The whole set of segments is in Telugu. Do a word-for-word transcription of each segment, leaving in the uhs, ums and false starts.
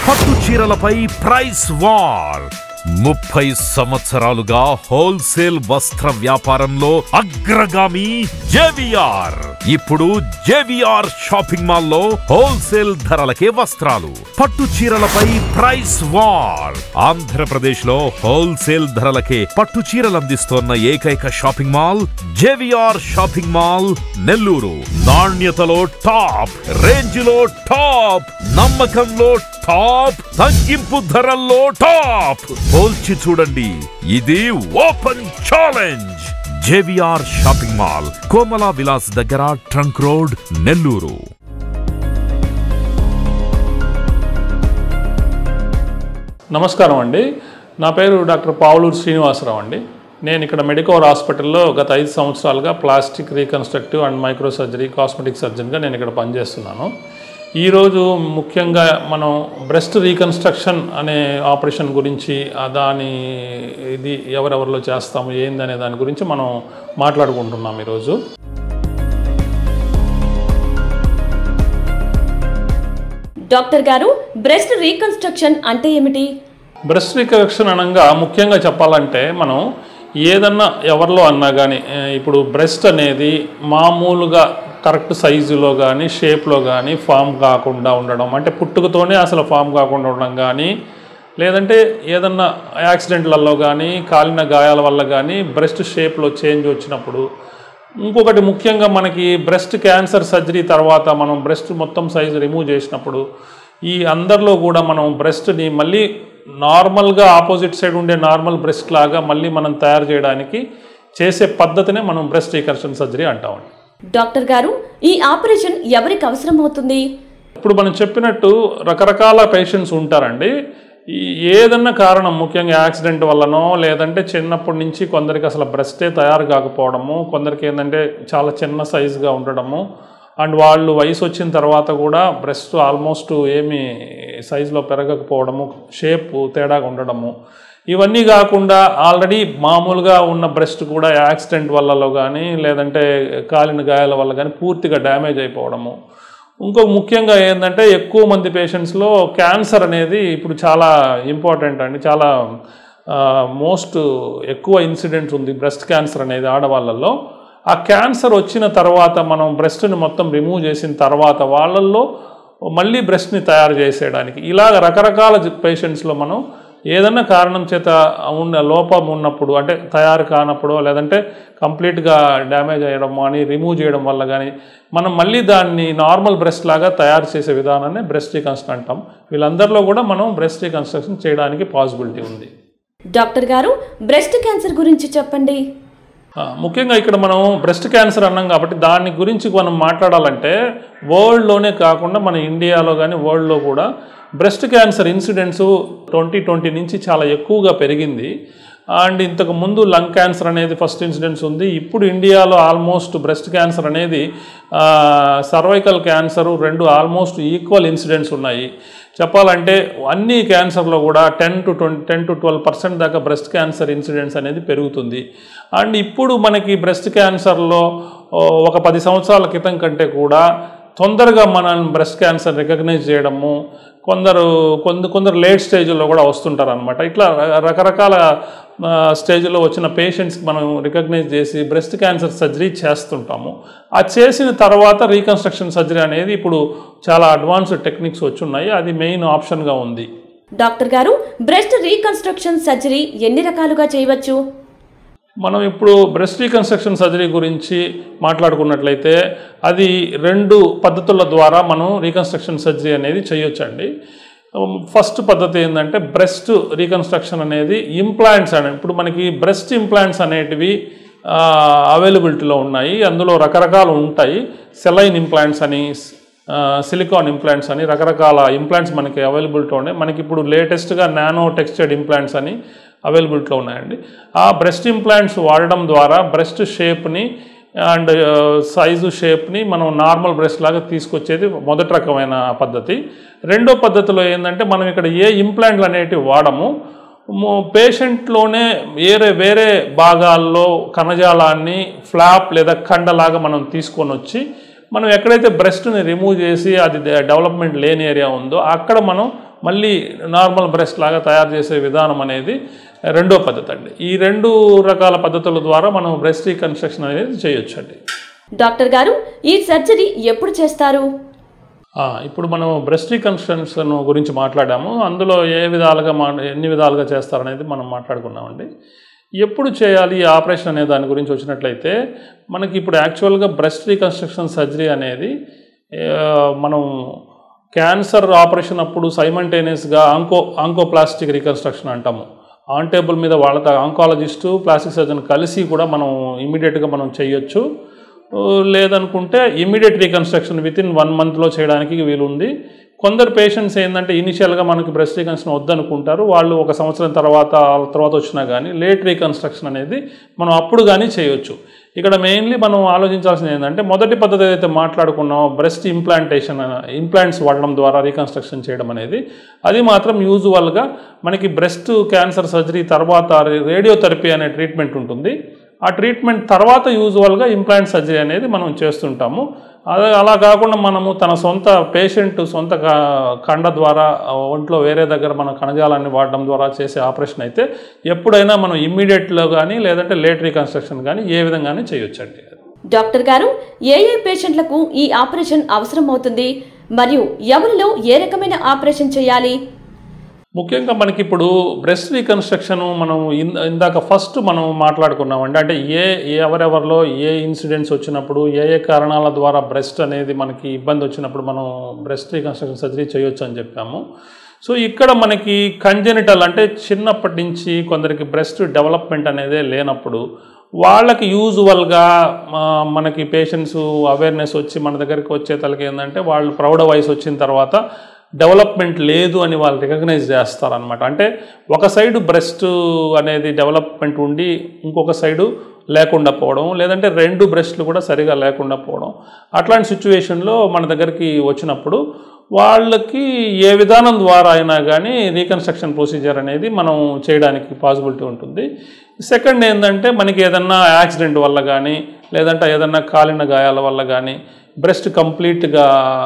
పట్టు చీరలపై ప్రైస్ వార్. ముప్పై సంవత్సరాలుగా హోల్సేల్ వస్త్ర వ్యాపారంలో అగ్రగామి జేవిఆర్. ఇప్పుడు జేవిఆర్ షాపింగ్ మాల్ లో హోల్సేల్ ధరలకే వస్త్రాలు. పట్టు చీరలపై ప్రైస్ వార్. ఆంధ్రప్రదేశ్ లో హోల్సేల్ ధరలకే పట్టు చీరలు అందిస్తోన్న ఏకైక shopping mall JVR shopping mall Nellore. నాణ్యతలో టాప్, రేంజ్ లో టాప్, నమ్మకంలో టాప్, తగ్గింపు ధరల్లో టాప్. పోల్చి చూడండి, ఇది open challenge. JVR shopping mall, Komala Vilas దగ్గర, ట్రంక్ రోడ్, నెల్లూరు. నమస్కారం అండి. నా పేరు డాక్టర్ పావులూరు శ్రీనివాసరావు అండి. నేను ఇక్కడ మెడికోర్ హాస్పిటల్లో గత ఐదు సంవత్సరాలుగా plastic reconstructive and micro surgery, cosmetic సర్జన్గా నేను ఇక్కడ పనిచేస్తున్నాను. ఈరోజు ముఖ్యంగా మనం బ్రెస్ట్ రీకన్స్ట్రక్షన్ అనే ఆపరేషన్ గురించి, దాని ఇది ఎవరెవరిలో చేస్తాము, ఏందనే దాని గురించి మనం మాట్లాడుకుంటున్నాం ఈరోజు. డాక్టర్ గారు, బ్రెస్ట్ రీకన్స్ట్రక్షన్ అంటే ఏమిటి? బ్రెస్ట్ రీకన్స్ట్రక్షన్ అనగా ముఖ్యంగా చెప్పాలంటే మనం ఏదన్నా ఎవరిలో అన్నా కానీ ఇప్పుడు బ్రెస్ట్ అనేది మామూలుగా కరెక్ట్ సైజులో కానీ షేప్లో కానీ ఫామ్ కాకుండా ఉండడం, అంటే పుట్టుకతోనే అసలు ఫామ్ కాకుండా ఉండడం కానీ, లేదంటే ఏదన్నా యాక్సిడెంట్లలో కానీ కాలిన గాయాల వల్ల కానీ బ్రెస్ట్ షేప్లో చేంజ్ వచ్చినప్పుడు. ఇంకొకటి ముఖ్యంగా మనకి బ్రెస్ట్ క్యాన్సర్ సర్జరీ తర్వాత మనం బ్రెస్ట్ మొత్తం సైజు రిమూవ్ చేసినప్పుడు ఈ అందరిలో కూడా మనం బ్రెస్ట్ని మళ్ళీ నార్మల్గా ఆపోజిట్ సైడ్ ఉండే నార్మల్ బ్రెస్ట్ లాగా మళ్ళీ మనం తయారు చేయడానికి చేసే పద్ధతినే మనం బ్రెస్ట్ రీకన్స్ట్రక్షన్ సర్జరీ అంటామండి. డాక్టర్ గారు, ఈ ఆపరేషన్ ఎవరికి అవసరం అవుతుంది? ఇప్పుడు మనం చెప్పినట్టు రకరకాల పేషెంట్స్ ఉంటారండి. ఈ ఏదన్నా కారణం, ముఖ్యంగా యాక్సిడెంట్ వల్లనో లేదంటే చిన్నప్పటి నుంచి కొందరికి అసలు బ్రెస్టే తయారు కాకపోవడము, కొందరికి ఏంటంటే చాలా చిన్న సైజుగా ఉండడము, అండ్ వాళ్ళు వయసు వచ్చిన తర్వాత కూడా బ్రెస్ట్ ఆల్మోస్ట్ ఏమీ సైజులో పెరగకపోవడము, షేప్ తేడాగా ఉండడము, ఇవన్నీ కాకుండా ఆల్రెడీ మామూలుగా ఉన్న బ్రెస్ట్ కూడా యాక్సిడెంట్ వల్లలో కానీ లేదంటే కాలిన గాయాల వల్ల కానీ పూర్తిగా డ్యామేజ్ అయిపోవడము. ఇంకొక ముఖ్యంగా ఏంటంటే ఎక్కువ మంది పేషెంట్స్లో క్యాన్సర్ అనేది ఇప్పుడు చాలా ఇంపార్టెంట్ అండి. చాలా మోస్ట్ ఎక్కువ ఇన్సిడెంట్స్ ఉంది బ్రెస్ట్ క్యాన్సర్ అనేది ఆడవాళ్ళల్లో. ఆ క్యాన్సర్ వచ్చిన తర్వాత మనం బ్రెస్ట్ని మొత్తం రిమూవ్ చేసిన తర్వాత వాళ్ళల్లో మళ్ళీ బ్రెస్ట్ని తయారు చేసేయడానికి ఇలాగ రకరకాల పేషెంట్స్లో మనం ఏదన్నా కారణం చేత ఉన్న లోపం ఉన్నప్పుడు, అంటే తయారు కానప్పుడు లేదంటే కంప్లీట్గా డ్యామేజ్ అయ్యడం కానీ రిమూవ్ చేయడం వల్ల కానీ మనం మళ్ళీ దాన్ని నార్మల్ బ్రెస్ట్ లాగా తయారు చేసే విధానాన్ని బ్రెస్ట్ రీకన్స్ట్రక్షన్ అంటాం. వీళ్ళందరిలో కూడా మనం బ్రెస్ట్ రీకన్స్ట్రక్షన్ చేయడానికి పాసిబిలిటీ ఉంది. డాక్టర్ గారు, బ్రెస్ట్ క్యాన్సర్ గురించి చెప్పండి. ముఖ్యంగా ఇక్కడ మనం బ్రెస్ట్ క్యాన్సర్ అన్నాం కాబట్టి దాని గురించి మనం మాట్లాడాలంటే వరల్డ్లోనే కాకుండా మన ఇండియాలో కానీ వరల్డ్లో కూడా breast cancer incidents twenty twenty నుంచి చాలా ఎక్కువగా పెరిగింది. అండ్ ఇంతకు ముందు లంగ్ క్యాన్సర్ అనేది ఫస్ట్ ఇన్సిడెంట్స్ ఉంది. ఇప్పుడు ఇండియాలో ఆల్మోస్ట్ బ్రెస్ట్ క్యాన్సర్ అనేది సర్వైకల్ క్యాన్సర్ రెండు ఆల్మోస్ట్ ఈక్వల్ ఇన్సిడెంట్స్ ఉన్నాయి. చెప్పాలంటే అన్ని క్యాన్సర్లో కూడా ten to twenty ten to twelve percent దాకా బ్రెస్ట్ క్యాన్సర్ ఇన్సిడెంట్స్ అనేది పెరుగుతుంది. అండ్ ఇప్పుడు మనకి బ్రెస్ట్ క్యాన్సర్లో ఒక పది సంవత్సరాల క్రితం కంటే కూడా తొందరగా మనం బ్రెస్ట్ క్యాన్సర్ రికగ్నైజ్ చేయడము, కొందరు కొంద కొందరు లేట్ స్టేజ్లో కూడా వస్తుంటారు అనమాట. ఇట్లా రకరకాల స్టేజ్లో వచ్చిన పేషెంట్స్కి మనం రికగ్నైజ్ చేసి బ్రెస్ట్ క్యాన్సర్ సర్జరీ చేస్తుంటాము. ఆ చేసిన తర్వాత రీకన్స్ట్రక్షన్ సర్జరీ అనేది ఇప్పుడు చాలా అడ్వాన్స్డ్ టెక్నిక్స్ వచ్చి ఉన్నాయి. అది మెయిన్ ఆప్షన్గా ఉంది. డాక్టర్ గారు, బ్రెస్ట్ రీకన్స్ట్రక్షన్ సర్జరీ ఎన్ని రకాలుగా చేయవచ్చు? మనం ఇప్పుడు బ్రెస్ట్ రీకన్స్ట్రక్షన్ సర్జరీ గురించి మాట్లాడుకున్నట్లయితే అది రెండు పద్ధతుల ద్వారా మనం రీకన్స్ట్రక్షన్ సర్జరీ అనేది చేయొచ్చండి. ఫస్ట్ పద్ధతి ఏంటంటే బ్రెస్ట్ రీకన్స్ట్రక్షన్ అనేది ఇంప్లాంట్స్ అని. ఇప్పుడు మనకి బ్రెస్ట్ ఇంప్లాంట్స్ అనేటివి అవైలబిలిటీలో ఉన్నాయి. అందులో రకరకాలు ఉంటాయి. సెలైన్ ఇంప్లాంట్స్ అని, సిలికాన్ ఇంప్లాంట్స్ అని రకరకాల ఇంప్లాంట్స్ మనకి అవైలబిలిటీ ఉన్నాయి. మనకి ఇప్పుడు లేటెస్ట్గా నానో టెక్స్చర్డ్ ఇంప్లాంట్స్ అని అవైలబిలిటీలో ఉన్నాయండి. ఆ బ్రెస్ట్ ఇంప్లాంట్స్ వాడడం ద్వారా బ్రెస్ట్ షేప్ని అండ్ సైజు షేప్ని మనం నార్మల్ బ్రెస్ట్ లాగా తీసుకొచ్చేది మొదటి రకమైన పద్ధతి. రెండో పద్ధతిలో ఏంటంటే మనం ఇక్కడ ఏ ఇంప్లాంట్లు అనేటివి వాడము, పేషెంట్లోనే వేరే వేరే భాగాల్లో కణజాలాన్ని ఫ్లాప్ లేదా కండలాగా మనం తీసుకొని వచ్చి మనం ఎక్కడైతే బ్రెస్ట్ని రిమూవ్ చేసి అది డెవలప్మెంట్ లేని ఏరియా ఉందో అక్కడ మనం మళ్ళీ నార్మల్ బ్రెస్ట్ లాగా తయారు చేసే విధానం అనేది రెండో పద్ధతి అండి. ఈ రెండు రకాల పద్ధతుల ద్వారా మనం బ్రెస్ట్ రీకన్స్ట్రక్షన్ అనేది చేయొచ్చు అండి. డాక్టర్ గారు, ఈ సర్జరీ ఎప్పుడు చేస్తారు? ఇప్పుడు మనం బ్రెస్ట్ రీకన్స్ట్రక్షన్ గురించి మాట్లాడాము. అందులో ఏ విధాలుగా మా ఎన్ని విధాలుగా చేస్తారనేది మనం మాట్లాడుకున్నామండి. ఎప్పుడు చేయాలి ఈ ఆపరేషన్ అనే దాని గురించి వచ్చినట్లయితే, మనకి ఇప్పుడు యాక్చువల్గా బ్రెస్ట్ రీకన్స్ట్రక్షన్ సర్జరీ అనేది మనం క్యాన్సర్ ఆపరేషన్ అప్పుడు సైమల్టేనియస్గా ఆంకో ఆంకోప్లాస్టిక్ రీకన్స్ట్రక్షన్ అంటాము. ఆన్ టేబుల్ మీద వాళ్ళతో ఆంకాలజిస్టు ప్లాస్టిక్ సర్జన్ కలిసి కూడా మనం ఇమీడియట్గా మనం చేయొచ్చు. లేదనుకుంటే immediate reconstruction within one మంత్లో చేయడానికి వీలుంది. కొందరు పేషెంట్స్ ఏంటంటే ఇనిషియల్గా మనకి బ్రెస్ట్ రీకన్స్ట్రక్షన్ వద్దనుకుంటారు, వాళ్ళు ఒక సంవత్సరం తర్వాత తర్వాత వచ్చినా కానీ లేట్ రీకన్స్ట్రక్షన్ అనేది మనం అప్పుడు కానీ చేయొచ్చు. ఇక్కడ మెయిన్లీ మనం ఆలోచించాల్సింది ఏంటంటే, మొదటి పద్ధతి ఏదైతే మాట్లాడుకున్నామో బ్రెస్ట్ ఇంప్లాంటేషన్ ఇంప్లాంట్స్ వాడడం ద్వారా రీకన్స్ట్రక్షన్ చేయడం అనేది, అది మాత్రం యూజువల్గా మనకి బ్రెస్ట్ క్యాన్సర్ సర్జరీ తర్వాత రేడియోథెరపీ అనే ట్రీట్మెంట్ ఉంటుంది. ఆ ట్రీట్మెంట్ తర్వాత యూజువల్గా ఇంప్లాంట్ సర్జరీ అనేది మనం చేస్తుంటాము. అదే అలా కాకుండా మనము తన సొంత పేషెంట్ సొంత కండ ద్వారా ఒంట్లో వేరే దగ్గర మన కణజాలాన్ని వాడడం ద్వారా చేసే ఆపరేషన్ అయితే ఎప్పుడైనా మనం ఇమ్మీడియట్లో కానీ లేదంటే లేట్ రీకన్స్ట్రక్షన్ కానీ ఏ విధంగానే చేయొచ్చండి. డాక్టర్ గారు, ఏ ఏ పేషెంట్లకు ఈ ఆపరేషన్ అవసరం అవుతుంది మరియు ఎవరిలో ఏ రకమైన ఆపరేషన్ చేయాలి? ముఖ్యంగా మనకి ఇప్పుడు బ్రెస్ట్ రీకన్స్ట్రక్షన్ మనం ఇందాక ఫస్ట్ మనం మాట్లాడుకున్నామండి. అంటే ఏ ఎవరెవరిలో ఏ ఇన్సిడెంట్స్ వచ్చినప్పుడు ఏ ఏ కారణాల ద్వారా బ్రెస్ట్ అనేది మనకి ఇబ్బంది వచ్చినప్పుడు మనం బ్రెస్ట్ రీకన్స్ట్రక్షన్ సర్జరీ చేయొచ్చు అని చెప్పాము. సో ఇక్కడ మనకి కంజెనిటల్ అంటే చిన్నప్పటి నుంచి కొందరికి బ్రెస్ట్ డెవలప్మెంట్ అనేది లేనప్పుడు వాళ్ళకి యూజువల్గా మనకి పేషెంట్స్ అవేర్నెస్ వచ్చి మన దగ్గరికి వచ్చే తలకి ఏంటంటే, వాళ్ళు ప్రౌఢ వయసు వచ్చిన తర్వాత డెవలప్మెంట్ లేదు అని వాళ్ళు రికగ్నైజ్ చేస్తారనమాట. అంటే ఒక సైడు బ్రెస్ట్ అనేది డెవలప్మెంట్ ఉండి ఇంకొక సైడు లేకుండా పోవడం, లేదంటే రెండు బ్రెస్ట్లు కూడా సరిగా లేకుండా పోవడం, అట్లాంటి సిచ్యువేషన్లో మన దగ్గరికి వచ్చినప్పుడు వాళ్ళకి ఏ విధానం ద్వారా అయినా కానీ రీకన్స్ట్రక్షన్ ప్రొసీజర్ అనేది మనం చేయడానికి పాసిబిలిటీ ఉంటుంది. సెకండ్ ఏంటంటే, మనకి ఏదన్నా యాక్సిడెంట్ వల్ల కానీ లేదంటే ఏదన్నా కాలిన గాయాల వల్ల కానీ బ్రెస్ట్ కంప్లీట్గా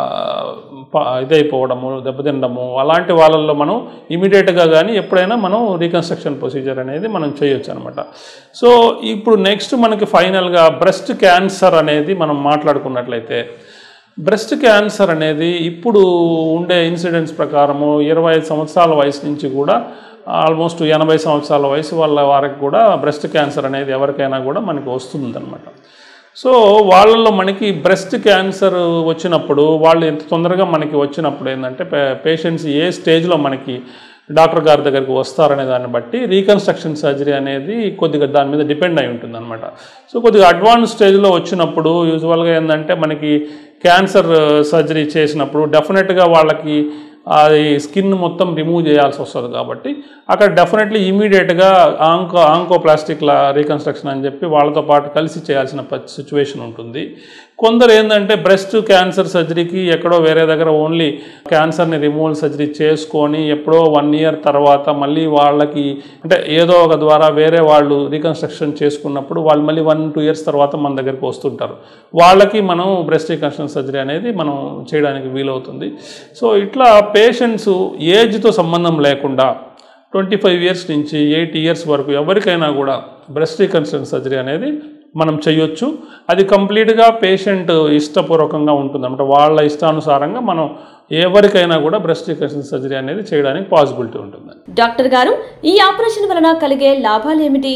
ఇదైపోవడము, దెబ్బతినడము, అలాంటి వాళ్ళల్లో మనం ఇమీడియట్గా కానీ ఎప్పుడైనా మనం రీకన్స్ట్రక్షన్ ప్రొసీజర్ అనేది మనం చేయొచ్చు అనమాట. సో ఇప్పుడు నెక్స్ట్ మనకి ఫైనల్గా బ్రెస్ట్ క్యాన్సర్ అనేది మనం మాట్లాడుకున్నట్లయితే, బ్రెస్ట్ క్యాన్సర్ అనేది ఇప్పుడు ఉండే ఇన్సిడెంట్స్ ప్రకారము ఇరవై ఐదు సంవత్సరాల వయసు నుంచి కూడా ఆల్మోస్ట్ ఎనభై సంవత్సరాల వయసు వాళ్ళ వారికి కూడా బ్రెస్ట్ క్యాన్సర్ అనేది ఎవరికైనా కూడా మనకి వస్తుందన్నమాట. సో వాళ్ళల్లో మనకి బ్రెస్ట్ క్యాన్సర్ వచ్చినప్పుడు వాళ్ళు ఎంత తొందరగా మనకి వచ్చినప్పుడు ఏంటంటే, పేషెంట్స్ ఏ స్టేజ్లో మనకి డాక్టర్ గారి దగ్గరికి వస్తారనే దాన్ని బట్టి రీకన్స్ట్రక్షన్ సర్జరీ అనేది కొద్దిగా దాని మీద డిపెండ్ అయి ఉంటుంది అనమాట. సో కొద్దిగా అడ్వాన్స్ స్టేజ్లో వచ్చినప్పుడు యూజువల్గా ఏంటంటే, మనకి క్యాన్సర్ సర్జరీ చేసినప్పుడు డెఫినెట్గా వాళ్ళకి అది స్కిన్ మొత్తం రిమూవ్ చేయాల్సి వస్తుంది. కాబట్టి అక్కడ డెఫినెట్లీ ఇమీడియట్గా ఆంకో ఆంకోప్లాస్టిక్ రీకన్స్ట్రక్షన్ అని చెప్పి వాళ్ళతో పాటు కలిసి చేయాల్సిన సిచ్యువేషన్ ఉంటుంది. కొందరు ఏంటంటే బ్రెస్ట్ క్యాన్సర్ సర్జరీకి ఎక్కడో వేరే దగ్గర ఓన్లీ క్యాన్సర్ని రిమూవల్ సర్జరీ చేసుకొని ఎప్పుడో వన్ ఇయర్ తర్వాత మళ్ళీ వాళ్ళకి అంటే ఏదో ఒక ద్వారా వేరే వాళ్ళు రీకన్స్ట్రక్షన్ చేసుకున్నప్పుడు వాళ్ళు మళ్ళీ వన్ టూ ఇయర్స్ తర్వాత మన దగ్గరికి వస్తుంటారు. వాళ్ళకి మనం బ్రెస్ట్ రీకన్స్ట్రక్షన్ సర్జరీ అనేది మనం చేయడానికి వీలవుతుంది. సో ఇట్లా పేషెంట్స్ ఏజ్తో సంబంధం లేకుండా ట్వంటీ ఫైవ్ ఇయర్స్ నుంచి ఎయిటీ ఇయర్స్ వరకు ఎవరికైనా కూడా బ్రెస్ట్ రీకన్స్ట్రక్షన్ సర్జరీ అనేది మనం చేయొచ్చు. అది కంప్లీట్గా పేషెంట్ ఇష్టపూర్వకంగా ఉంటుంది అన్నమాట. వాళ్ళ ఇష్టానుసారంగా మనం ఎవరికైనా కూడా బ్రెస్ట్ రీకన్స్ట్రక్షన్ సర్జరీ అనేది చేయడానికి పాసిబిలిటీ ఉంటుంది. డాక్టర్ గారు, ఈ ఆపరేషన్ వలన కలిగే లాభాలు ఏమిటి?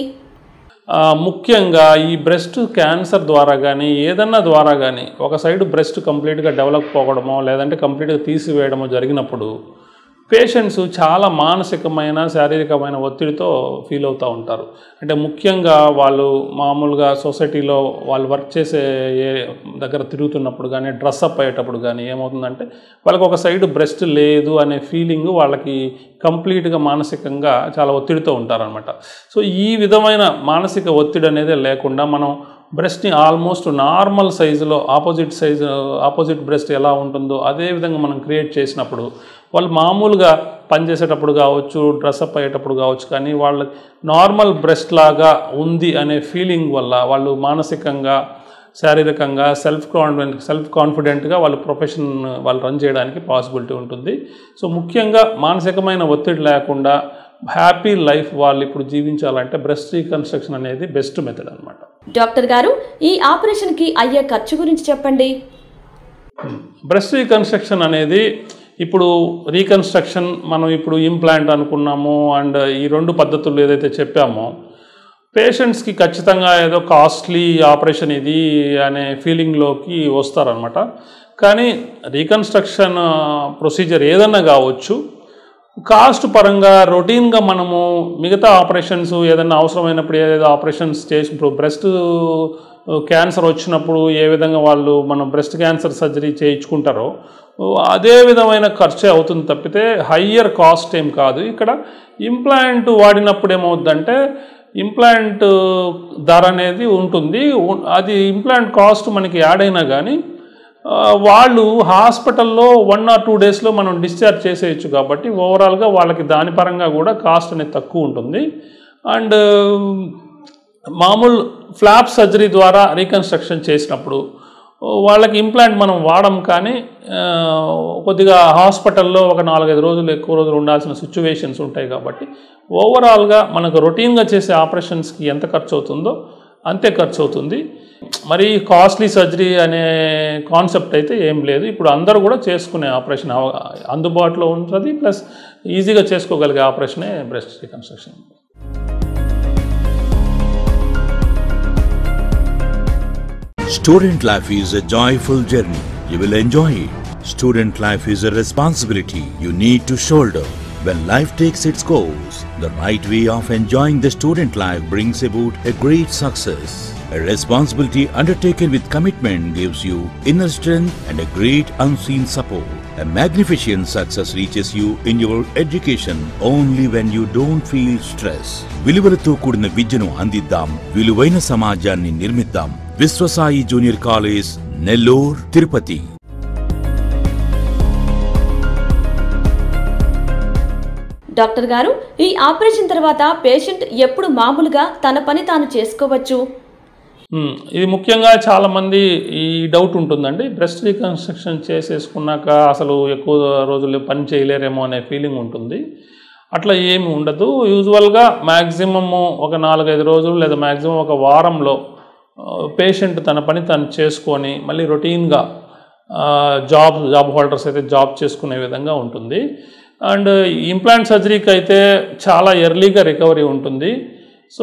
ముఖ్యంగా ఈ బ్రెస్ట్ క్యాన్సర్ ద్వారా కానీ ఏదన్నా ద్వారా కానీ ఒక సైడ్ బ్రెస్ట్ కంప్లీట్గా డెవలప్ అవ్వడమో లేదంటే కంప్లీట్గా తీసివేయడమో జరిగినప్పుడు పేషెంట్స్ చాలా మానసికమైన శారీరకమైన ఒత్తిడితో ఫీల్ అవుతూ ఉంటారు. అంటే ముఖ్యంగా వాళ్ళు మామూలుగా సొసైటీలో వాళ్ళు వర్క్ చేసే ఏ దగ్గర తిరుగుతున్నప్పుడు కానీ డ్రెస్అప్ అయ్యేటప్పుడు కానీ ఏమవుతుందంటే వాళ్ళకి ఒక సైడ్ బ్రెస్ట్ లేదు అనే ఫీలింగ్ వాళ్ళకి కంప్లీట్గా మానసికంగా చాలా ఒత్తిడితో ఉంటారనమాట. సో ఈ విధమైన మానసిక ఒత్తిడి అనేది లేకుండా మనం బ్రెస్ట్ని ఆల్మోస్ట్ నార్మల్ సైజులో ఆపోజిట్ సైజు ఆపోజిట్ బ్రెస్ట్ ఎలా ఉంటుందో అదే విధంగా మనం క్రియేట్ చేసినప్పుడు వాళ్ళు మామూలుగా పనిచేసేటప్పుడు కావచ్చు డ్రెస్అప్ అయ్యేటప్పుడు కావచ్చు కానీ వాళ్ళ నార్మల్ బ్రెస్ట్ లాగా ఉంది అనే ఫీలింగ్ వల్ల వాళ్ళు మానసికంగా శారీరకంగా సెల్ఫ్ కాన్ఫిడెంట్ సెల్ఫ్ కాన్ఫిడెంట్గా వాళ్ళు ప్రొఫెషన్ వాళ్ళు రన్ చేయడానికి పాసిబిలిటీ ఉంటుంది. సో ముఖ్యంగా మానసికమైన ఒత్తిడి లేకుండా హ్యాపీ లైఫ్ వాళ్ళు ఇప్పుడు జీవించాలంటే బ్రెస్ట్ రీకన్స్ట్రక్షన్ అనేది బెస్ట్ మెథడ్ అనమాట. డాక్టర్ గారు, ఈ ఆపరేషన్కి అయ్యే ఖర్చు గురించి చెప్పండి. బ్రెస్ట్ రీకన్స్ట్రక్షన్ అనేది ఇప్పుడు రీకన్స్ట్రక్షన్ మనం ఇప్పుడు ఇంప్లాంట్ అనుకున్నాము అండ్ ఈ రెండు పద్ధతులు ఏదైతే చెప్పామో పేషెంట్స్కి ఖచ్చితంగా ఏదో కాస్ట్లీ ఆపరేషన్ ఇది అనే ఫీలింగ్లోకి వస్తారనమాట. కానీ రీకన్స్ట్రక్షన్ ప్రొసీజర్ ఏదన్నా కావచ్చు, కాస్ట్ పరంగా రొటీన్గా మనము మిగతా ఆపరేషన్స్ ఏదైనా అవసరమైనప్పుడు ఏదైతే ఆపరేషన్స్ చేసి ఇప్పుడు బ్రెస్ట్ క్యాన్సర్ వచ్చినప్పుడు ఏ విధంగా వాళ్ళు మనం బ్రెస్ట్ క్యాన్సర్ సర్జరీ చేయించుకుంటారో అదే విధమైన ఖర్చే అవుతుంది తప్పితే హయ్యర్ కాస్ట్ ఏం కాదు. ఇక్కడ ఇంప్లాంట్ వాడినప్పుడు ఏమవుద్దంటే ఇంప్లాంట్ ధర అనేది ఉంటుంది. అది ఇంప్లాంట్ కాస్ట్ మనకి యాడ్ అయినా కానీ వాళ్ళు హాస్పిటల్లో వన్ ఆర్ టూ డేస్లో మనం డిశ్చార్జ్ చేసేయచ్చు కాబట్టి ఓవరాల్గా వాళ్ళకి దాని పరంగా కూడా కాస్ట్ అనేది తక్కువ ఉంటుంది. అండ్ మామూలు ఫ్లాప్ సర్జరీ ద్వారా రీకన్స్ట్రక్షన్ చేసినప్పుడు వాళ్ళకి ఇంప్లాంట్ మనం వాడం కానీ కొద్దిగా హాస్పిటల్లో ఒక నాలుగైదు రోజులు ఎక్కువ రోజులు ఉండాల్సిన సిచ్యువేషన్స్ ఉంటాయి కాబట్టి ఓవరాల్గా మనకు రొటీన్గా చేసే ఆపరేషన్స్కి ఎంత ఖర్చు అవుతుందో అంతే ఖర్చు అవుతుంది. మరి కాస్ట్లీ సర్జరీ అనే కాన్సెప్ట్ అయితే ఏం లేదు. ఇప్పుడు అందరూ కూడా చేసుకునే ఆపరేషన్ అందుబాటులో ఉంటుంది, ప్లస్ ఈజీగా చేసుకోగలిగే ఆపరేషనే breast reconstruction. Student life is a joyful journey. You will enjoy it. Student life is a responsibility you need to shoulder. When life takes its course, the right way of enjoying the student life brings about a great success. A responsibility undertaken with commitment gives you inner strength and a great unseen support. A magnificent success reaches you in your education only when you don't feel stress. విలువలతో కూడిన విద్యను అందిద్దాం, విలువైన సమాజాన్ని నిర్మిద్దాం. Vishwasai junior college, Nellore, Tirupati. Doctor గారు, ఈ ఆపరేషన్ తర్వాత పేషెంట్ ఎప్పుడు మామూలుగా తన పని తాను చేసుకోవచ్చు? ఇది ముఖ్యంగా చాలామంది ఈ డౌట్ ఉంటుందండి. బ్రెస్ట్ రీకన్స్ట్రక్షన్ చేసేసుకున్నాక అసలు ఎక్కువ రోజులు పని చేయలేరేమో అనే ఫీలింగ్ ఉంటుంది. అట్లా ఏమి ఉండదు. యూజువల్గా మ్యాక్సిమము ఒక నాలుగైదు రోజులు లేదా మ్యాక్సిమం ఒక వారంలో పేషెంట్ తన పని తను చేసుకొని మళ్ళీ రొటీన్గా జాబ్ జాబ్ హోల్డర్స్ అయితే జాబ్ చేసుకునే విధంగా ఉంటుంది. అండ్ ఇంప్లాంట్ సర్జరీకి అయితే చాలా ఎర్లీగా రికవరీ ఉంటుంది. సో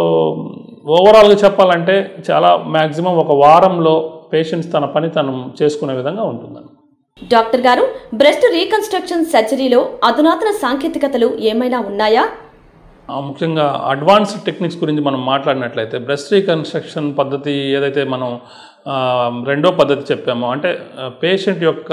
ఓవరాల్గా చెప్పాలంటే చాలా మ్యాక్సిమం ఒక వారంలో పేషెంట్స్ తన పని తను చేసుకునే విధంగా ఉంటుందని. డాక్టర్ గారు, బ్రెస్ట్ రీకన్స్ట్రక్షన్ సర్జరీలో అధునాతన సాంకేతికతలు ఏమైనా ఉన్నాయా? ముఖ్యంగా అడ్వాన్స్డ్ టెక్నిక్స్ గురించి మనం మాట్లాడినట్లయితే బ్రెస్ట్ రీకన్స్ట్రక్షన్ పద్ధతి ఏదైతే మనం రెండో పద్ధతి చెప్పామో, అంటే పేషెంట్ యొక్క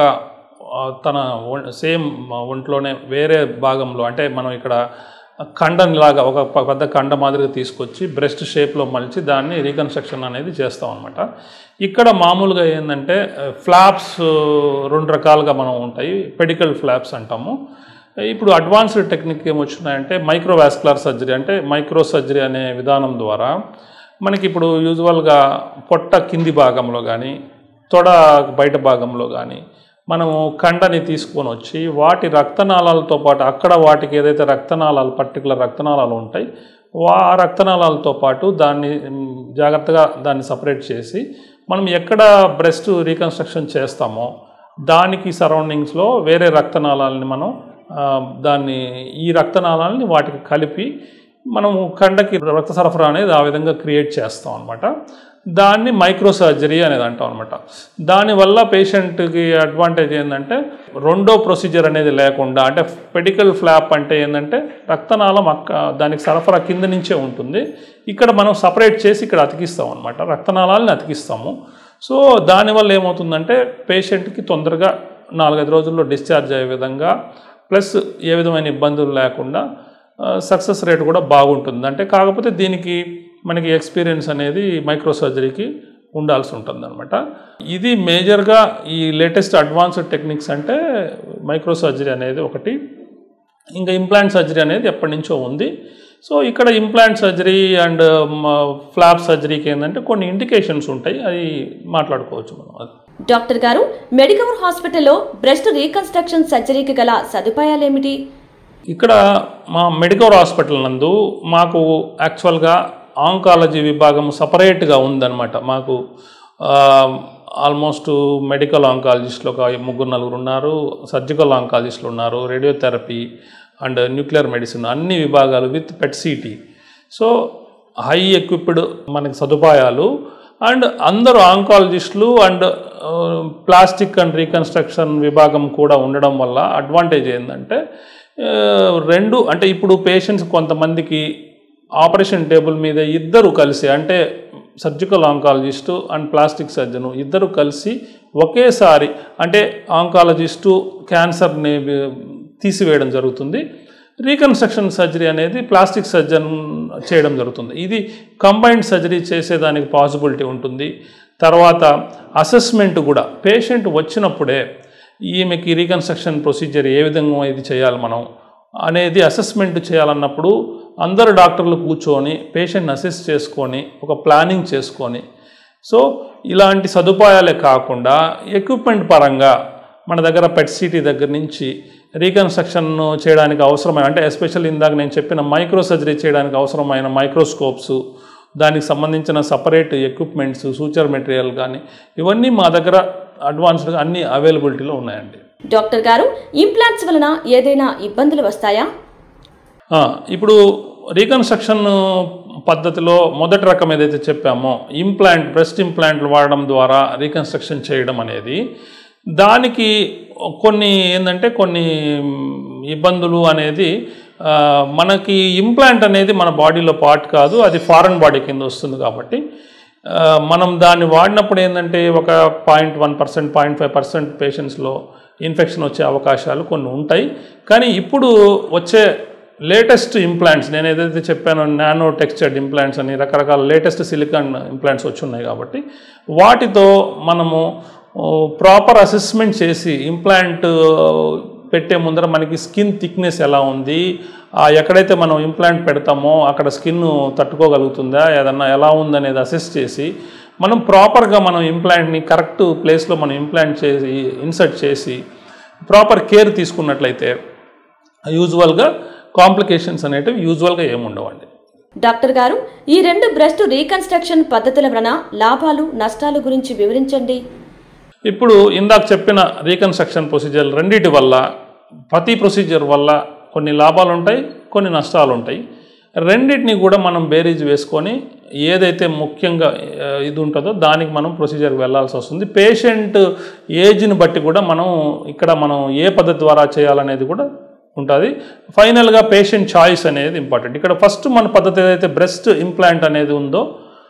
తన సేమ్ ఒంట్లోనే వేరే భాగంలో, అంటే మనం ఇక్కడ కండంలాగా ఒక పెద్ద కండ మాదిరిగా తీసుకొచ్చి బ్రెస్ట్ షేప్లో మలిచి దాన్ని రీకన్స్ట్రక్షన్ అనేది చేస్తాం అనమాట. ఇక్కడ మామూలుగా ఏంటంటే ఫ్లాప్స్ రెండు రకాలుగా మనం ఉంటాయి. పెడికల్ ఫ్లాప్స్ అంటాము. ఇప్పుడు అడ్వాన్స్డ్ టెక్నిక్ ఏమొచ్చినాయంటే మైక్రోవాస్కులర్ సర్జరీ, అంటే మైక్రో సర్జరీ అనే విధానం ద్వారా మనకి ఇప్పుడు యూజువల్గా పొట్ట కింది భాగంలో కానీ తొడ బయట భాగంలో కానీ మనము కండని తీసుకొని వచ్చి వాటి రక్తనాళాలతో పాటు అక్కడ వాటికి ఏదైతే రక్తనాళాలు పర్టికులర్ రక్తనాళాలు ఉంటాయి ఆ రక్తనాళాలతో పాటు దాన్ని జాగ్రత్తగా దాన్ని సపరేట్ చేసి మనం ఎక్కడ బ్రెస్ట్ రీకన్స్ట్రక్షన్ చేస్తామో దానికి సరౌండింగ్స్లో వేరే రక్తనాళాలని మనం దాన్ని ఈ రక్తనాళాలని వాటికి కలిపి మనము కండకి రక్త సరఫరా అనేది ఆ విధంగా క్రియేట్ చేస్తాం అనమాట. దాన్ని మైక్రో సర్జరీ అనేది అంటాం అనమాట. దానివల్ల పేషెంట్కి అడ్వాంటేజ్ ఏంటంటే రెండో ప్రొసీజర్ అనేది లేకుండా, అంటే పెడికల్ ఫ్లాప్ అంటే ఏంటంటే రక్తనాళం అక్క దానికి సరఫరా కింద నుంచే ఉంటుంది, ఇక్కడ మనం సపరేట్ చేసి ఇక్కడ అతికిస్తాం అనమాట, రక్తనాళాలని అతికిస్తాము. సో దానివల్ల ఏమవుతుందంటే పేషెంట్కి తొందరగా నాలుగైదు రోజుల్లో డిశ్చార్జ్ అయ్యే విధంగా, ప్లస్ ఏ విధమైన ఇబ్బందులు లేకుండా సక్సెస్ రేట్ కూడా బాగుంటుంది. అంటే కాకపోతే దీనికి మనకి ఎక్స్పీరియన్స్ అనేది మైక్రో సర్జరీకి ఉండాల్సి ఉంటుంది అనమాట. ఇది మేజర్గా ఈ లేటెస్ట్ అడ్వాన్స్డ్ టెక్నిక్స్ అంటే మైక్రో సర్జరీ అనేది ఒకటి. ఇంకా ఇంప్లాంట్ సర్జరీ అనేది ఎప్పటి నుంచో ఉంది. సో ఇక్కడ ఇంప్లాంట్ సర్జరీ అండ్ ఫ్లాప్ సర్జరీకి ఏంటంటే కొన్ని ఇండికేషన్స్ ఉంటాయి, అది మాట్లాడుకోవచ్చు మనం. అది డాక్టర్ గారు, మెడికవర్ హాస్పిటల్లో బ్రెస్ట్ రీకన్స్ట్రక్షన్ సర్జరీకి గల సదుపాయాలు ఏమిటి? ఇక్కడ మా మెడికవర్ హాస్పిటల్ నందు మాకు యాక్చువల్గా ఆంకాలజీ విభాగం సపరేట్గా ఉందన్నమాట. మాకు ఆల్మోస్ట్ మెడికల్ ఆంకాలజిస్టులు ఒక ముగ్గురు నలుగురు ఉన్నారు, సర్జికల్ ఆంకాలజిస్టులు ఉన్నారు, రేడియోథెరపీ అండ్ న్యూక్లియర్ మెడిసిన్ అన్ని విభాగాలు with PET CT. So high equipped మనకి సదుపాయాలు అండ్ అందరూ ఆంకాలజిస్టులు అండ్ ప్లాస్టిక్ అండ్ రీకన్స్ట్రక్షన్ విభాగం కూడా ఉండడం వల్ల అడ్వాంటేజ్ ఏంటంటే రెండు అంటే ఇప్పుడు పేషెంట్స్ కొంతమందికి ఆపరేషన్ టేబుల్ మీద ఇద్దరు కలిసి అంటే surgical oncologist and plastic surgeon ఇద్దరు కలిసి ఒకేసారి అంటే ఆంకాలజిస్టు క్యాన్సర్ని తీసివేయడం జరుగుతుంది, రీకన్స్ట్రక్షన్ సర్జరీ అనేది ప్లాస్టిక్ సర్జన్ చేయడం జరుగుతుంది. ఇది కంబైన్డ్ సర్జరీ చేసేదానికి పాసిబిలిటీ ఉంటుంది. తర్వాత అసెస్మెంట్ కూడా పేషెంట్ వచ్చినప్పుడే ఈమెకి రీకన్స్ట్రక్షన్ ప్రొసీజర్ ఏ విధంగా ఇది చేయాలి మనం అనేది అసెస్మెంట్ చేయాలన్నప్పుడు అందరు డాక్టర్లు కూర్చొని పేషెంట్ని అసెస్ చేసుకొని ఒక ప్లానింగ్ చేసుకొని, సో ఇలాంటి సదుపాయాలే కాకుండా ఎక్విప్మెంట్ పరంగా మన దగ్గర పెట్ సిటీ దగ్గర నుంచి రీకన్స్ట్రక్షన్ చేయడానికి అవసరమైన అంటే ఎస్పెషల్ ఇందాక నేను చెప్పిన మైక్రో సర్జరీ చేయడానికి అవసరమైన మైక్రోస్కోప్స్, దానికి సంబంధించిన సపరేట్ ఎక్విప్మెంట్స్, సూచర్ మెటీరియల్ కానీ ఇవన్నీ మా దగ్గర అడ్వాన్స్డ్గా అన్ని అవైలబిలిటీలో ఉన్నాయండి. డాక్టర్ గారు, ఇంప్లాంట్స్ వలన ఏదైనా ఇబ్బందులు వస్తాయా? ఇప్పుడు రీకన్స్ట్రక్షన్ పద్ధతిలో మొదటి రకం ఏదైతే చెప్పామో ఇంప్లాంట్ బ్రెస్ట్ ఇంప్లాంట్లు వాడడం ద్వారా రీకన్స్ట్రక్షన్ చేయడం అనేది, దానికి కొన్ని ఏంటంటే కొన్ని ఇబ్బందులు అనేది మనకి ఇంప్లాంట్ అనేది మన బాడీలో పార్ట్ కాదు, అది ఫారెన్ బాడీ కింద వస్తుంది. కాబట్టి మనం దాన్ని వాడినప్పుడు ఏంటంటే ఒక point one percent point five percent పేషెంట్స్లో ఇన్ఫెక్షన్ వచ్చే అవకాశాలు కొన్ని ఉంటాయి. కానీ ఇప్పుడు వచ్చే లేటెస్ట్ ఇంప్లాంట్స్ నేను ఏదైతే చెప్పానో నానో టెక్స్చర్డ్ ఇంప్లాంట్స్ అని రకరకాల లేటెస్ట్ సిలికాన్ ఇంప్లాంట్స్ వచ్చి ఉన్నాయి. కాబట్టి వాటితో మనము ప్రాపర్ అసెస్మెంట్ చేసి ఇంప్లాంట్ పెట్టే ముందర మనకి స్కిన్ థిక్నెస్ ఎలా ఉంది, ఎక్కడైతే మనం ఇంప్లాంట్ పెడతామో అక్కడ స్కిన్ తట్టుకోగలుగుతుందా ఏదన్నా ఎలా ఉందనేది అసెస్ చేసి మనం ప్రాపర్గా మనం ఇంప్లాంట్ని కరెక్ట్ ప్లేస్లో మనం ఇంప్లాంట్ చేసి ఇన్సర్ట్ చేసి ప్రాపర్ కేర్ తీసుకున్నట్లయితే యూజువల్గా కాంప్లికేషన్స్ అనేటివి యూజువల్గా ఏముండవండి. డాక్టర్ గారు, ఈ రెండు బ్రెస్ట్ రీకన్స్ట్రక్షన్ పద్ధతుల వలన లాభాలు నష్టాలు గురించి వివరించండి. ఇప్పుడు ఇందాక చెప్పిన రీకన్స్ట్రక్షన్ ప్రొసీజర్ రెండింటి వల్ల ప్రతి ప్రొసీజర్ వల్ల కొన్ని లాభాలు ఉంటాయి, కొన్ని నష్టాలు ఉంటాయి. రెండింటిని కూడా మనం బేరీజ్ వేసుకొని ఏదైతే ముఖ్యంగా ఇది ఉంటుందో దానికి మనం ప్రొసీజర్కి వెళ్ళాల్సి వస్తుంది. పేషెంట్ ఏజ్ని బట్టి కూడా మనం ఇక్కడ మనం ఏ పద్ధతి ద్వారా చేయాలనేది కూడా ఉంటుంది. ఫైనల్గా పేషెంట్ చాయిస్ అనేది ఇంపార్టెంట్. ఇక్కడ ఫస్ట్ మన పద్ధతి ఏదైతే బ్రెస్ట్ ఇంప్లాంట్ అనేది ఉందో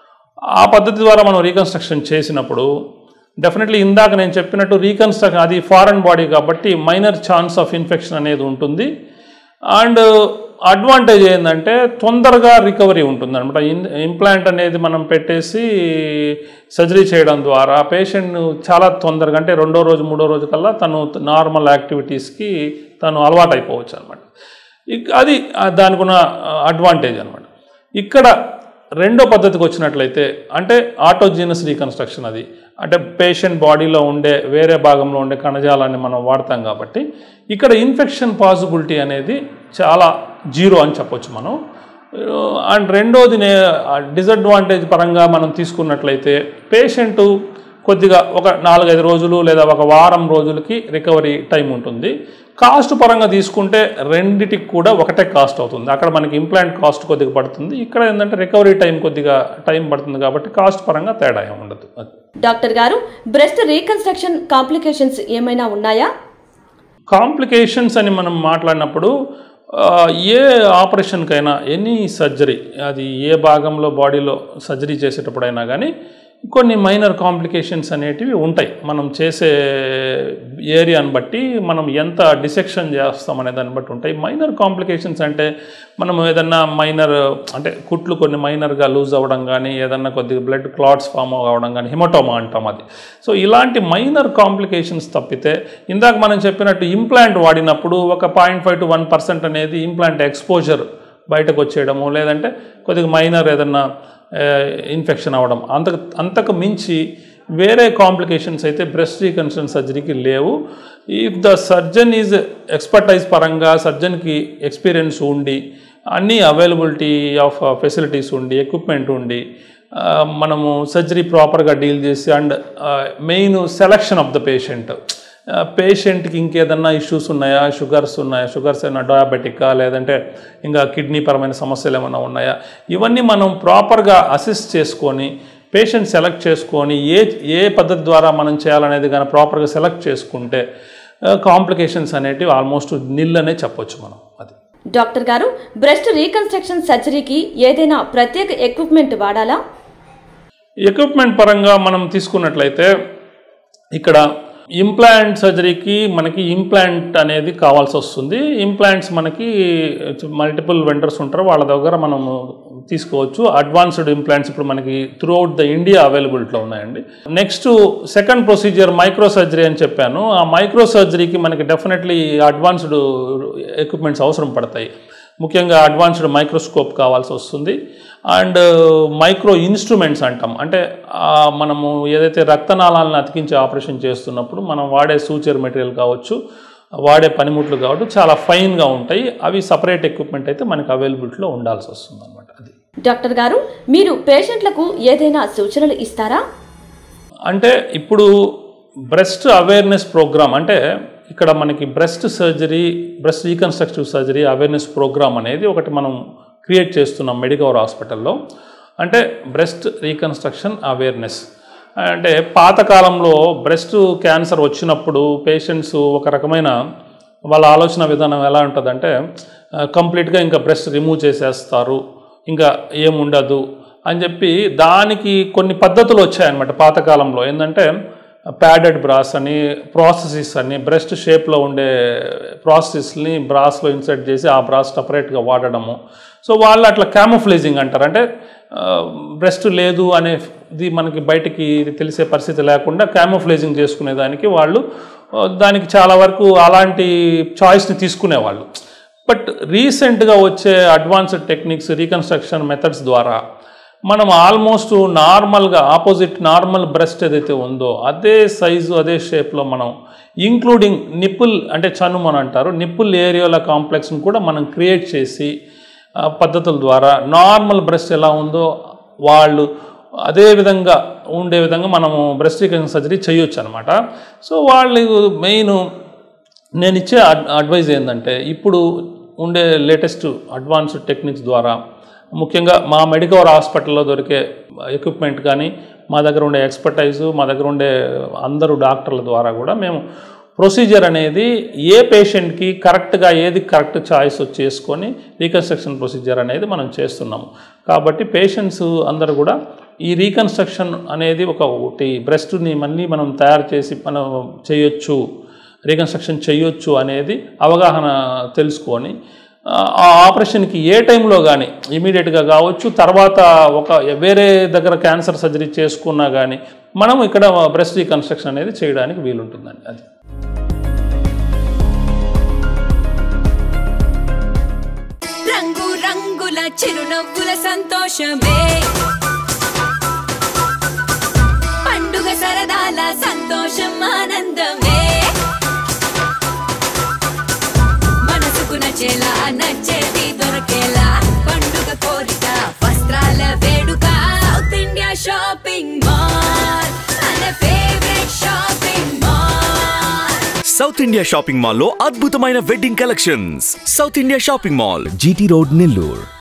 ఆ పద్ధతి ద్వారా మనం రీకన్స్ట్రక్షన్ చేసినప్పుడు డెఫినెట్లీ ఇందాక నేను చెప్పినట్టు రీకన్స్ట్రక్షన్ అది ఫారెన్ బాడీ కాబట్టి మైనర్ ఛాన్స్ ఆఫ్ ఇన్ఫెక్షన్ అనేది ఉంటుంది. అండ్ అడ్వాంటేజ్ ఏంటంటే తొందరగా రికవరీ ఉంటుంది అనమాట. ఇంప్లాంట్ అనేది మనం పెట్టేసి సర్జరీ చేయడం ద్వారా పేషెంట్ చాలా తొందరగా అంటే రెండో రోజు మూడో రోజు కల్లా తను నార్మల్ యాక్టివిటీస్కి తను అలవాటు అయిపోవచ్చు అనమాట. అది దానికి ఉన్న అడ్వాంటేజ్ అనమాట. ఇక్కడ రెండో పద్ధతికి వచ్చినట్లయితే అంటే ఆటోజీనస్ రీకన్స్ట్రక్షన్, అది అంటే పేషెంట్ బాడీలో ఉండే వేరే భాగంలో ఉండే కణజాలాన్ని మనం వాడతాం కాబట్టి ఇక్కడ ఇన్ఫెక్షన్ పాసిబిలిటీ అనేది చాలా జీరో అని చెప్పొచ్చు మనం. అండ్ రెండోది డిసడ్వాంటేజ్ పరంగా మనం తీసుకున్నట్లయితే పేషెంటు కొద్దిగా ఒక నాలుగైదు రోజులు లేదా ఒక వారం రోజులకి రికవరీ టైం ఉంటుంది. కాస్ట్ పరంగా తీసుకుంటే రెండిటికి కూడా ఒకటే కాస్ట్ అవుతుంది. అక్కడ మనకి ఇంప్లాంట్ కాస్ట్ కొద్దిగా పడుతుంది, ఇక్కడ ఏంటంటే రికవరీ టైం కొద్దిగా టైం పడుతుంది కాబట్టి కాస్ట్ పరంగా తేడా ఉండదు. డాక్టర్ గారు, బ్రెస్ట్ రీకన్స్ట్రక్షన్ కాంప్లికేషన్స్ ఏమైనా ఉన్నాయా? కాంప్లికేషన్స్ అని మనం మాట్లాడినప్పుడు ఏ ఆపరేషన్కైనా ఎనీ సర్జరీ అది ఏ భాగంలో బాడీలో సర్జరీ చేసేటప్పుడైనా కానీ కొన్ని మైనర్ కాంప్లికేషన్స్ అనేటివి ఉంటాయి. మనం చేసే ఏరియాని బట్టి మనం ఎంత డిసెక్షన్ చేస్తాం అనే దాన్ని బట్టి ఉంటాయి. మైనర్ కాంప్లికేషన్స్ అంటే మనం ఏదన్నా మైనర్ అంటే కుట్లు కొన్ని మైనర్గా లూజ్ అవ్వడం కానీ, ఏదన్నా కొద్దిగా బ్లడ్ క్లాట్స్ ఫామ్ అవ్వడం కానీ, హిమటోమా అంటాం అది. సో ఇలాంటి మైనర్ కాంప్లికేషన్స్ తప్పితే ఇందాక మనం చెప్పినట్టు ఇంప్లాంట్ వాడినప్పుడు ఒక point five to one percent అనేది ఇంప్లాంట్ ఎక్స్పోజర్ బయటకు వచ్చేయడము, లేదంటే కొద్దిగా మైనర్ ఏదన్నా ఇన్ఫెక్షన్ అవ్వడం, అంతకు అంతకు మించి వేరే కాంప్లికేషన్స్ అయితే బ్రెస్ట్ రీకన్స్ట్రక్షన్ సర్జరీకి లేవు. If the surgeon is expertise పరంగా సర్జన్కి ఎక్స్పీరియన్స్ ఉండి, అన్నీ అవైలబిలిటీ ఆఫ్ ఫెసిలిటీస్ ఉండి, ఎక్విప్మెంట్ ఉండి, మనము సర్జరీ ప్రాపర్గా డీల్ చేసి, and main selection of the patient, పేషెంట్కి ఇంకేదన్నా ఇష్యూస్ ఉన్నాయా, షుగర్స్ ఉన్నాయా, షుగర్స్ ఏమైనా డయాబెటిక్కా, లేదంటే ఇంకా కిడ్నీ పరమైన సమస్యలు ఏమైనా ఉన్నాయా, ఇవన్నీ మనం ప్రాపర్గా అసిస్ట్ చేసుకొని పేషెంట్ సెలెక్ట్ చేసుకొని ఏ ఏ పద్ధతి ద్వారా మనం చేయాలనేది కానీ ప్రాపర్గా సెలెక్ట్ చేసుకుంటే కాంప్లికేషన్స్ అనేటివి ఆల్మోస్ట్ నిల్ అనే చెప్పొచ్చు మనం. అది డాక్టర్ గారు, బ్రెస్ట్ రీకన్స్ట్రక్షన్ సర్జరీకి ఏదైనా ప్రత్యేక ఎక్విప్మెంట్ వాడాలా? ఎక్విప్మెంట్ పరంగా మనం తీసుకున్నట్లయితే ఇక్కడ ఇంప్లాంట్ సర్జరీకి మనకి ఇంప్లాంట్ అనేది కావాల్సి వస్తుంది. ఇంప్లాంట్స్ మనకి మల్టిపుల్ వెండర్స్ ఉంటారు, వాళ్ళ దగ్గర మనము తీసుకోవచ్చు. అడ్వాన్స్డ్ ఇంప్లాంట్స్ ఇప్పుడు మనకి త్రూ అవుట్ ద ఇండియా అవైలబిలిటీలో ఉన్నాయండి. Next second procedure micro surgery అని చెప్పాను. ఆ మైక్రో సర్జరీకి మనకి డెఫినెట్లీ అడ్వాన్స్డ్ ఎక్విప్మెంట్స్ అవసరం పడతాయి. ముఖ్యంగా అడ్వాన్స్డ్ మైక్రోస్కోప్ కావాల్సి వస్తుంది, అండ్ మైక్రో ఇన్స్ట్రుమెంట్స్ అంటాం. అంటే మనము ఏదైతే రక్తనాళాలను అతికించి ఆపరేషన్ చేస్తున్నప్పుడు మనం వాడే సూచర్ మెటీరియల్ కావచ్చు, వాడే పనిముట్లు కావచ్చు, చాలా ఫైన్గా ఉంటాయి. అవి సపరేట్ ఎక్విప్మెంట్ అయితే మనకు అవైలబిలిటీలో ఉండాల్సి వస్తుంది అనమాట. అది డాక్టర్ గారు, మీరు పేషెంట్లకు ఏదైనా సూచనలు ఇస్తారా? అంటే ఇప్పుడు బ్రెస్ట్ అవేర్నెస్ ప్రోగ్రామ్ అంటే ఇక్కడ మనకి breast surgery, breast reconstructive surgery awareness programme అనేది ఒకటి మనం క్రియేట్ చేస్తున్నాం మెడికవర్ హాస్పిటల్లో. అంటే బ్రెస్ట్ రీకన్స్ట్రక్షన్ అవేర్నెస్ అంటే పాతకాలంలో బ్రెస్ట్ క్యాన్సర్ వచ్చినప్పుడు పేషెంట్స్ ఒక రకమైన వాళ్ళ ఆలోచన విధానం ఎలా ఉంటుందంటే కంప్లీట్గా ఇంకా బ్రెస్ట్ రిమూవ్ చేసేస్తారు, ఇంకా ఏముండదు అని చెప్పి దానికి కొన్ని పద్ధతులు వచ్చాయన్నమాట పాతకాలంలో. ఏంటంటే ప్యాడెడ్ బ్రాస్ అని, ప్రాసెసెస్ అని, బ్రెస్ట్ షేప్లో ఉండే ప్రాసెస్ని బ్రాస్లో ఇన్సర్ట్ చేసి ఆ బ్రాస్ సపరేట్గా వాడడము. సో వాళ్ళు అట్లా క్యామోఫ్లేజింగ్ అంటారు. అంటే బ్రెస్ట్ లేదు అనేది మనకి బయటికి తెలిసే పరిస్థితి లేకుండా క్యామోఫ్లేజింగ్ చేసుకునేదానికి వాళ్ళు దానికి చాలా వరకు అలాంటి చాయిస్ని తీసుకునేవాళ్ళు. బట్ రీసెంట్గా వచ్చే అడ్వాన్స్డ్ టెక్నిక్స్, రీకన్స్ట్రక్షన్ మెథడ్స్ ద్వారా మనం ఆల్మోస్ట్ నార్మల్గా ఆపోజిట్ నార్మల్ బ్రెస్ట్ ఏదైతే ఉందో అదే సైజు అదే షేప్లో మనం ఇంక్లూడింగ్ నిప్పుల్ అంటే చనుము అని అంటారు, నిప్పుల్ ఏరియాల కాంప్లెక్స్ని కూడా మనం క్రియేట్ చేసి పద్ధతుల ద్వారా నార్మల్ బ్రెస్ట్ ఎలా ఉందో వాళ్ళు అదే విధంగా ఉండే విధంగా మనము బ్రెస్ట్ రీకన్స్ట్రక్షన్ సర్జరీ చేయొచ్చు అనమాట. సో వాళ్ళు మెయిన్ నేను ఇచ్చే అడ్వైజ్ ఏంటంటే ఇప్పుడు ఉండే లేటెస్ట్ అడ్వాన్స్డ్ టెక్నిక్స్ ద్వారా ముఖ్యంగా మా మెడికవర్ హాస్పిటల్లో దొరికే ఎక్విప్మెంట్ కానీ, మా దగ్గర ఉండే ఎక్స్పర్టైజు, మా దగ్గర ఉండే అందరూ డాక్టర్ల ద్వారా కూడా మేము ప్రొసీజర్ అనేది ఏ పేషెంట్కి కరెక్ట్గా ఏది కరెక్ట్ చాయిస్ చేసుకొని రీకన్స్ట్రక్షన్ ప్రొసీజర్ అనేది మనం చేస్తున్నాము. కాబట్టి పేషెంట్స్ అందరూ కూడా ఈ రీకన్స్ట్రక్షన్ అనేది ఒక ఒకటి బ్రెస్ట్ని మళ్ళీ మనం తయారు చేసి మనం చేయొచ్చు, రీకన్స్ట్రక్షన్ చేయొచ్చు అనేది అవగాహన తెలుసుకొని ఆ ఆపరేషన్కి ఏ టైంలో కానీ ఇమీడియట్గా కావచ్చు, తర్వాత ఒక వేరే దగ్గర క్యాన్సర్ సర్జరీ చేసుకున్నా కానీ మనం ఇక్కడ బ్రెస్ట్ రీకన్స్ట్రక్షన్ అనేది చేయడానికి వీలుంటుందండి. అది రంగు రంగుల చిరునవ్వుల సంతోషమే, పండుగ సరదాల సంతోషం ఆనందమే, మనసుకు నచ్చేలా నచ్చేది దొరకేలా పండుగ కోరిక వస్త్రాల వేడుక సౌత్ ఇండియా షాపింగ్ మాల్ మన favourite shopping mall. South India shopping mall లో అద్భుతమైన wedding collections. South India shopping mall, GT road, Nellore.